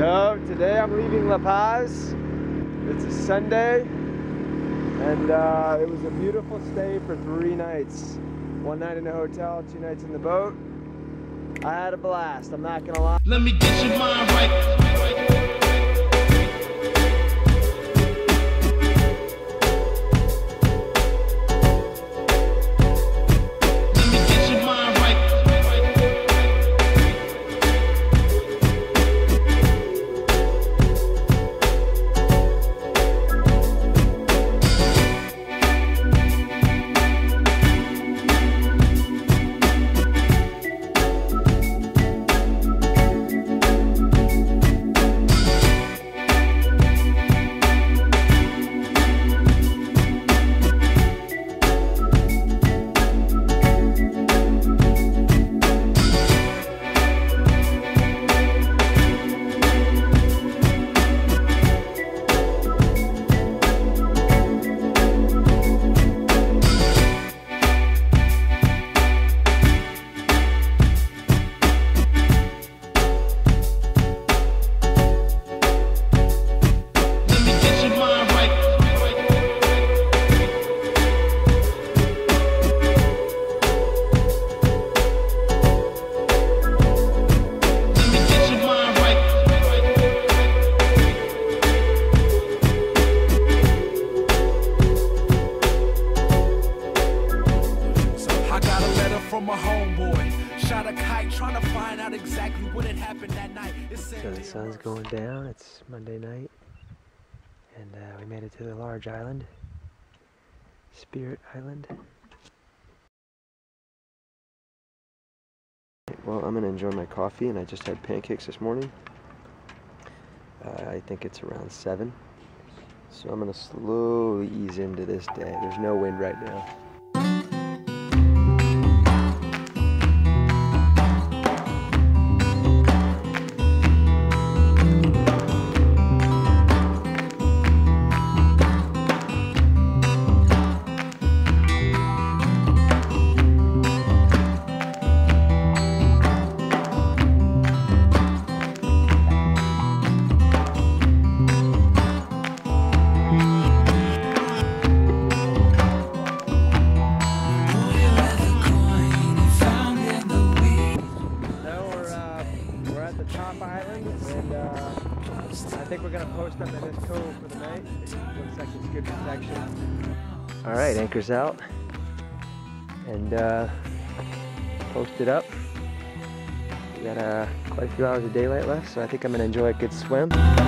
So today I'm leaving La Paz. It's a Sunday, and it was a beautiful stay for 3 nights. 1 night in a hotel, 2 nights in the boat. I had a blast, I'm not gonna lie. Let me get your mind right. So the sun's going down, it's Monday night, and we made it to the large island, Spirit Island. Well, I'm going to enjoy my coffee, and I just had pancakes this morning. I think it's around 7, so I'm going to slowly ease into this day. There's no wind right now. I think we're going to post up in this cove for the night. Looks like it's good protection. Alright, anchor's out. And posted up. We got quite a few hours of daylight left, so I think I'm going to enjoy a good swim.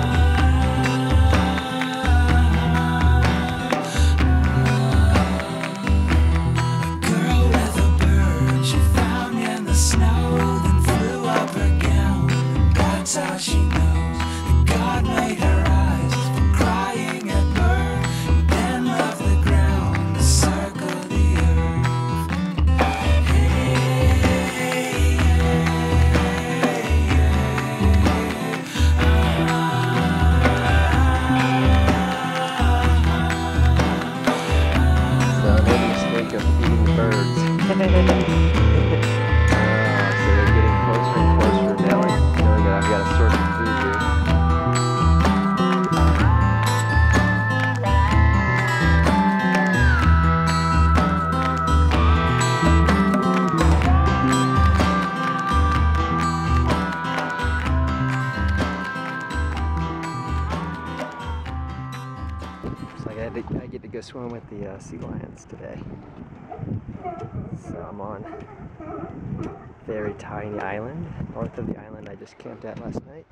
So they're getting closer and closer now. Knowing that I've got a source of food here. Looks like I get to go swim with the sea lions today. So I'm on a very tiny island, north of the island I just camped at last night.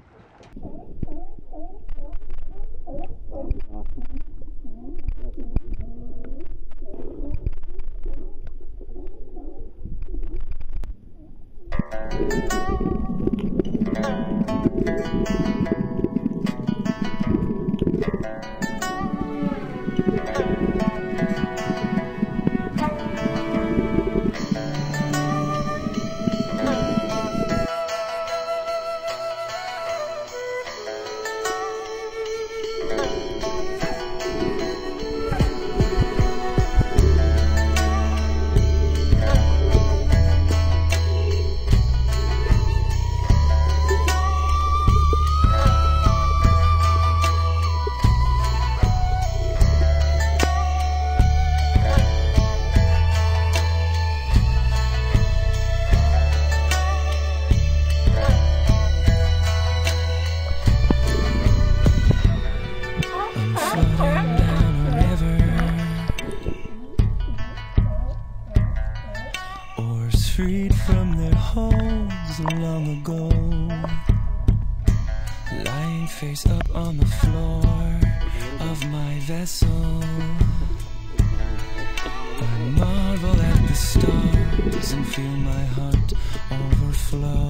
freed from their homes long ago, lying face up on the floor of my vessel. I marvel at the stars and feel my heart overflow.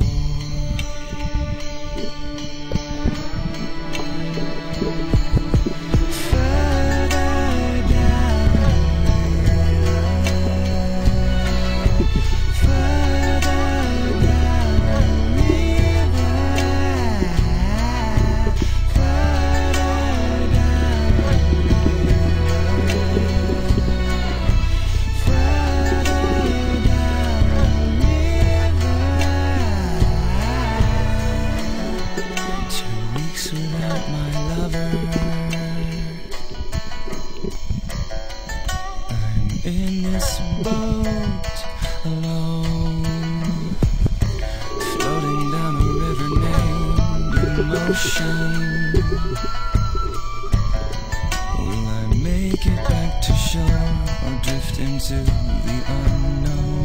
Without my lover, I'm in this boat alone, floating down a river named emotion. Will I make it back to shore or drift into the unknown?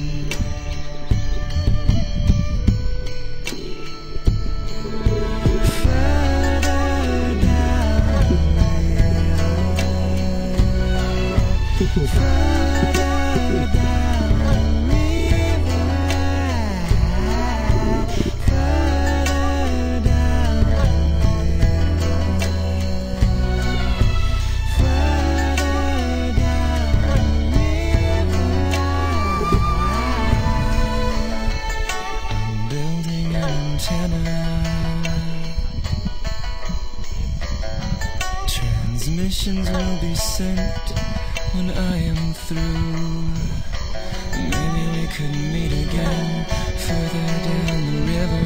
Transmissions will be sent when I am through. Maybe we could meet again further down the river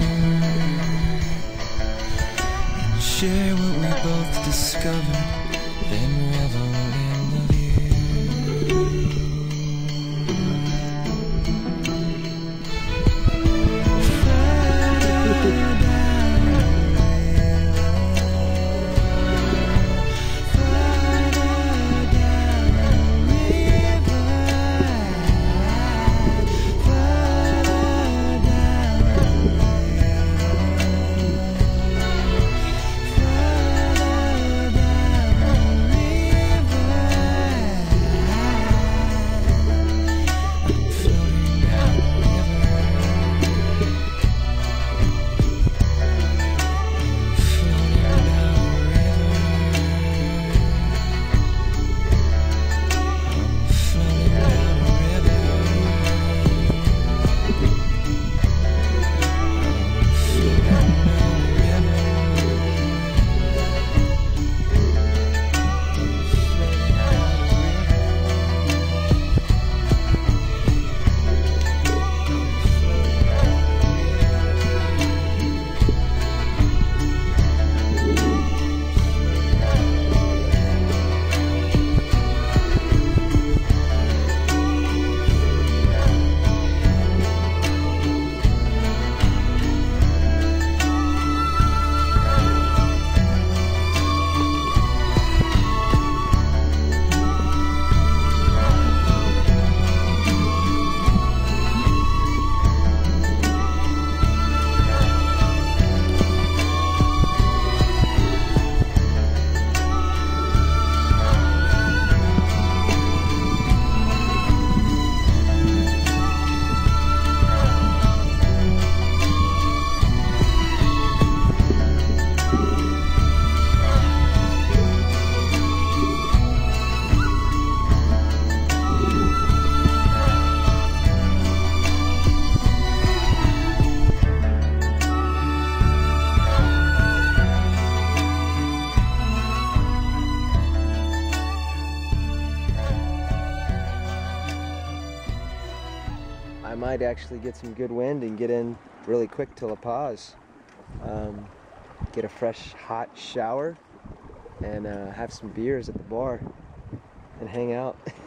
and share what we both discovered, then revel in the view. I might actually get some good wind and get in really quick to La Paz. Get a fresh hot shower and have some beers at the bar and hang out.